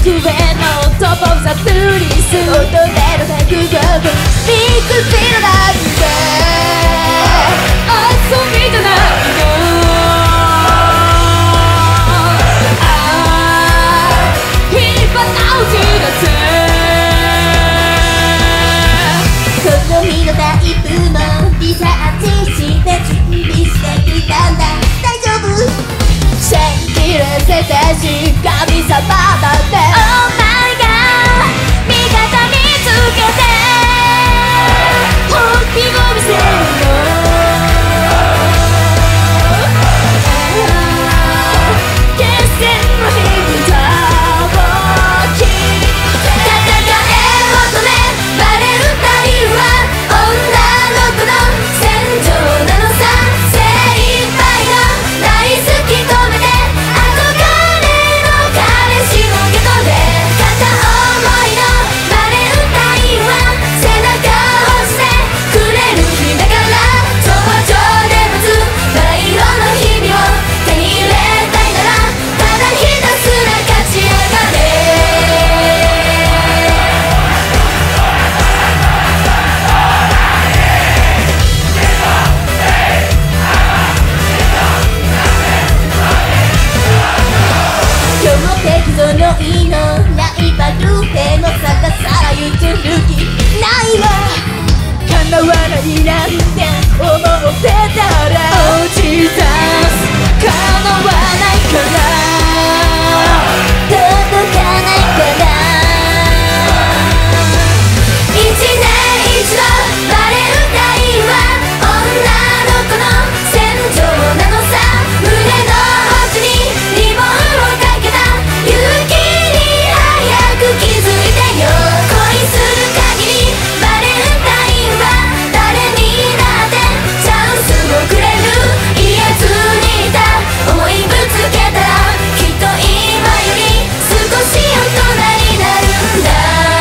上のトップオブザトゥーリス乙女の卓上部ミックスピードなんて遊びじゃないの火花を散らせこの日のタイプもリサーチして準備してきたんだ大丈夫信じらせたし神様だって Oh my god 味方見つけて本気を見せるの決戦の火蓋を切って戦え求めバレるたりは女の子の戦場なのさ精一杯の大好き込めて憧れの彼氏を受け取れ片思いのバレるたりは背中を押してくれる日だから頂上で待つバラ色の日々を手に入れたいならただひたすら勝ち上がれ今日も適度のいいのライバルへの差がさゆずる気ないわ叶わないなんて思ってたら落ちた叶わないから届かないから一年一度バレるたいは女の子の戦場なのさ胸の星にリボンをかけた勇気に早く気づいてよ恋する限りバレるたいは誰にだってチャンスをくれる言えずにいた思いぶつけたらきっと今より少し大人になるんだ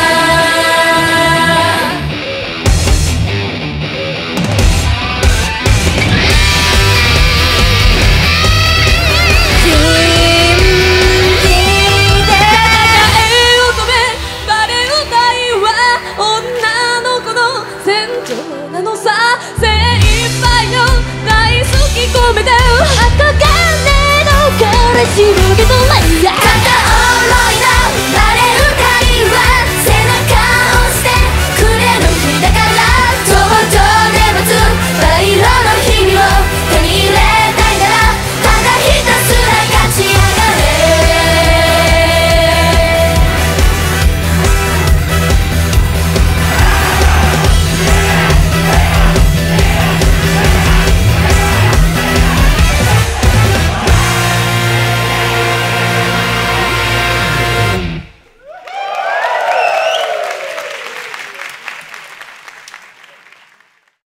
信じて戦え乙女バレるたいは女の子の戦場なのさ精一杯の大好き込めて憧れの彼氏を受け取れ